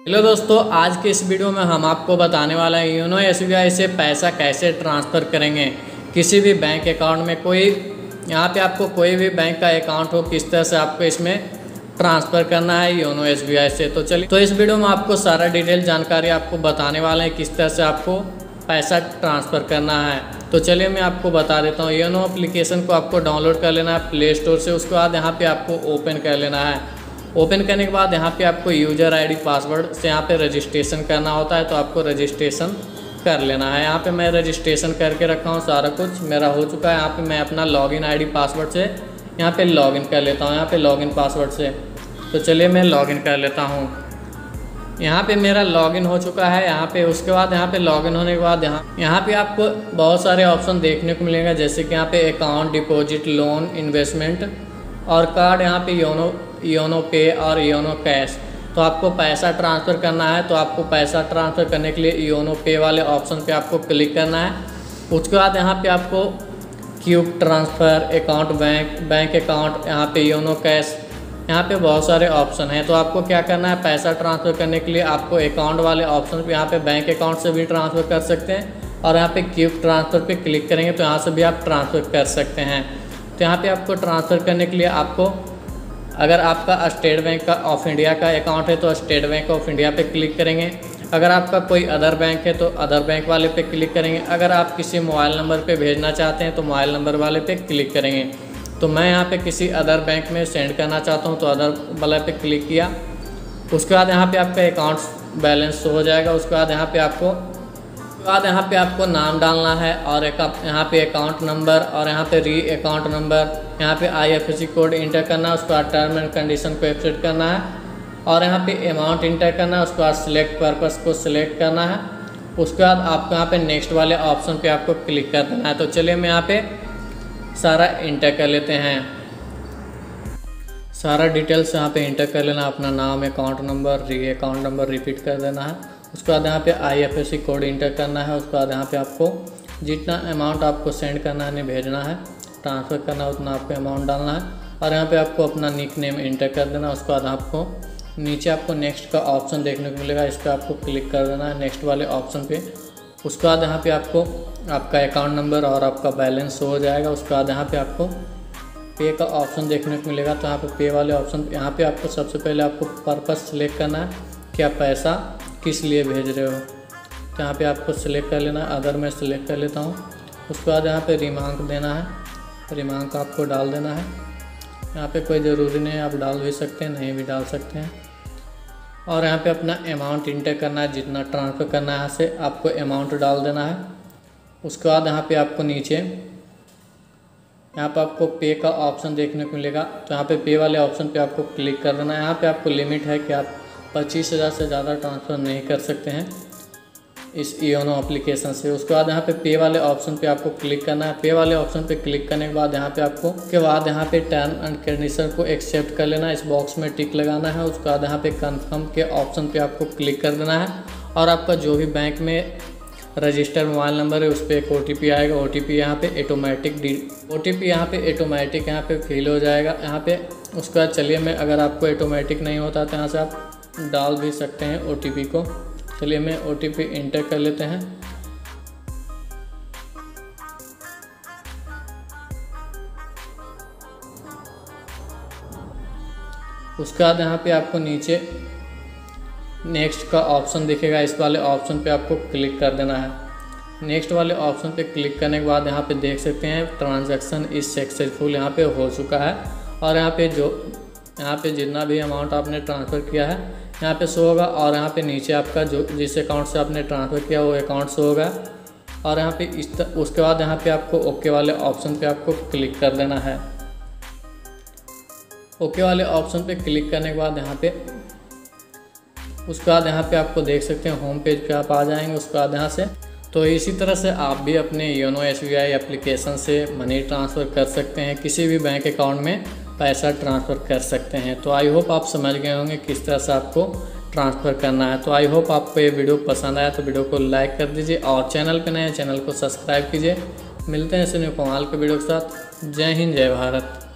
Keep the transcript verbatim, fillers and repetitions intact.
Hello दोस्तों, आज के इस वीडियो में हम आपको बताने वाला है योनो एस बी आई से पैसा कैसे ट्रांसफ़र करेंगे किसी भी बैंक अकाउंट में। कोई यहाँ पे आपको कोई भी बैंक का अकाउंट हो, किस तरह से आपको इसमें ट्रांसफ़र करना है योनो एस बी आई से। तो चलिए, तो इस वीडियो में आपको सारा डिटेल जानकारी आपको बताने वाले हैं किस तरह से आपको पैसा ट्रांसफ़र करना है। तो चलिए मैं आपको बता देता हूँ। योनो एप्लीकेशन को आपको डाउनलोड कर लेना है प्ले स्टोर से। उसके बाद यहाँ पे आपको ओपन कर लेना है। ओपन करने के बाद यहाँ पे आपको यूज़र आईडी पासवर्ड से यहाँ पे रजिस्ट्रेशन करना होता है, तो आपको रजिस्ट्रेशन कर लेना है। यहाँ पे मैं रजिस्ट्रेशन करके रखा हूँ, सारा कुछ मेरा हो चुका है। यहाँ पे मैं अपना लॉगिन आईडी पासवर्ड से यहाँ पे लॉगिन कर लेता हूँ, यहाँ पे लॉगिन पासवर्ड से। तो चलिए मैं लॉगिन कर लेता हूँ। यहाँ पे मेरा लॉगिन हो चुका है। यहाँ पे उसके बाद यहाँ पे लॉगिन होने के बाद यहाँ यहाँ पे आपको बहुत सारे ऑप्शन देखने को मिलेंगे, जैसे कि यहाँ पे अकाउंट, डिपॉजिट, लोन, इन्वेस्टमेंट और कार्ड, यहाँ पे योनो योनो पे और योनो कैश। तो आपको पैसा ट्रांसफ़र करना है, तो आपको पैसा ट्रांसफ़र करने के लिए योनो पे वाले ऑप्शन पे आपको क्लिक करना है। उसके बाद यहाँ पे आपको quick transfer, account bank, bank account, यहाँ पे योनो कैश, यहाँ पे बहुत सारे ऑप्शन हैं। तो आपको क्या करना है, पैसा ट्रांसफ़र करने के लिए आपको अकाउंट वाले ऑप्शन पे यहाँ पे बैंक अकाउंट से भी ट्रांसफ़र कर सकते हैं, और यहाँ पे क्यूब ट्रांसफ़र पे क्लिक करेंगे तो यहाँ से भी आप ट्रांसफ़र कर सकते हैं। तो यहाँ पे आपको ट्रांसफ़र करने के लिए आपको, अगर आपका स्टेट बैंक का ऑफ इंडिया का अकाउंट है तो स्टेट बैंक ऑफ इंडिया पे क्लिक करेंगे। अगर आपका कोई अदर बैंक है तो अदर बैंक वाले पे क्लिक करेंगे। अगर आप किसी मोबाइल नंबर पे भेजना चाहते हैं तो मोबाइल नंबर वाले पे क्लिक करेंगे। तो मैं यहाँ पे किसी अदर बैंक में सेंड करना चाहता हूँ तो अदर वाले पे क्लिक किया। उसके बाद यहाँ पे आपका अकाउंट बैलेंस हो जाएगा। उसके बाद यहाँ पे आपको बाद यहाँ पे आपको नाम डालना है, और एक यहाँ पे अकाउंट नंबर, और यहाँ पे री अकाउंट नंबर, यहाँ पे I F S C code enter करना है। उसके बाद टर्म एंड कंडीशन को एक्सेप्ट करना है, और यहाँ पे अमाउंट इंटर करना है। उसके बाद सिलेक्ट पर्पस को सिलेक्ट करना है। उसके बाद आपको यहाँ पे नेक्स्ट वाले ऑप्शन पे आपको क्लिक कर देना है। तो चलिए मैं यहाँ पे सारा इंटर कर लेते हैं। सारा डिटेल्स यहाँ पे इंटर कर लेना, अपना नाम, account number, re account number repeat कर देना है। उसके बाद यहाँ पे I F S C code enter करना है। उसके बाद यहाँ पे आपको जितना अमाउंट आपको सेंड करना है, नहीं भेजना है, ट्रांसफ़र करना है, उतना आपको अमाउंट डालना है, और यहाँ पे आपको अपना निक नेम इंटर कर देना है। उसके बाद आपको नीचे आपको नेक्स्ट का ऑप्शन देखने को मिलेगा, इस पर आपको क्लिक कर देना है, नेक्स्ट वाले ऑप्शन पे। उसके बाद यहाँ पे आपको आपका अकाउंट नंबर और आपका बैलेंस हो जाएगा। उसके बाद यहाँ पे आपको पे का ऑप्शन देखने को मिलेगा, तो यहाँ पे पे वाले ऑप्शन यहाँ पे आपको सबसे पहले आपको पर्पस सिलेक्ट करना है, क्या पैसा किस लिए भेज रहे हो। तो यहाँ पे आपको सिलेक्ट कर लेना है, अदर मैं सिलेक्ट कर लेता हूँ। उसके बाद यहाँ पे रिमार्क देना है, रिमार्क आपको डाल देना है। यहाँ पे कोई ज़रूरी नहीं है, आप डाल भी सकते हैं, नहीं भी डाल सकते हैं। और यहाँ पे अपना अमाउंट इंटर करना है, जितना ट्रांसफ़र करना है यहाँ से आपको अमाउंट डाल देना है। उसके बाद यहाँ पे आपको नीचे यहाँ पे आपको पे का ऑप्शन देखने को मिलेगा, तो यहाँ पे पे वाले ऑप्शन पे आपको क्लिक कर देना है। यहाँ पे आपको लिमिट है कि आप पच्चीस हज़ार से ज़्यादा ट्रांसफ़र नहीं कर सकते हैं इस योनो एप्लीकेशन से। उसके बाद यहाँ पे पे वाले ऑप्शन पे आपको क्लिक करना है। पे वाले ऑप्शन पे क्लिक करने के बाद यहाँ पे आपको के बाद यहाँ पे टर्म एंड कंडीशन को एक्सेप्ट कर लेना है, इस बॉक्स में टिक लगाना है। उसके बाद यहाँ पे कंफर्म के ऑप्शन पे आपको क्लिक कर देना है, और आपका जो भी बैंक में रजिस्टर मोबाइल नंबर है उस पर एक ओ टी पी आएगा। ओ टी पी यहाँ पे automatic D O T P यहाँ पे ऑटोमेटिक यहाँ पे फिल हो जाएगा यहाँ पे। उसके बाद चलिए मैं, अगर आपको ऑटोमेटिक नहीं होता तो यहाँ से आप डाल भी सकते हैं ओ टी पी को। चलिए मैं ओ टी पी इंटर कर लेते हैं। उसके बाद यहाँ पे आपको नीचे नेक्स्ट का ऑप्शन दिखेगा, इस वाले ऑप्शन पे आपको क्लिक कर देना है। नेक्स्ट वाले ऑप्शन पे क्लिक करने के बाद यहाँ पे देख सकते हैं ट्रांजैक्शन इज सक्सेसफुल यहाँ पे हो चुका है, और यहाँ पे जो यहाँ पे जितना भी अमाउंट आपने ट्रांसफ़र किया है यहाँ पे शो होगा, और यहाँ पे नीचे आपका जो जिस अकाउंट से आपने ट्रांसफ़र किया वो अकाउंट शो होगा। और यहाँ पे इस उसके बाद यहाँ पे आपको ओके वाले ऑप्शन पे आपको क्लिक कर देना है। ओके वाले ऑप्शन पे क्लिक करने के बाद यहाँ पे उसके बाद यहाँ पे आपको देख सकते हैं होम पेज पे आप आ जाएंगे। उसके बाद यहाँ से तो इसी तरह से आप भी अपने YONO S B I application से मनी ट्रांसफ़र कर सकते हैं, किसी भी बैंक अकाउंट में पैसा ट्रांसफ़र कर सकते हैं। तो आई होप आप समझ गए होंगे किस तरह से आपको ट्रांसफ़र करना है। तो आई होप आपको ये वीडियो पसंद आया, तो वीडियो को लाइक कर दीजिए, और चैनल पे नए चैनल को सब्सक्राइब कीजिए। मिलते हैं ऐसे न्यू कमाल के वीडियो के साथ। जय हिंद, जय भारत।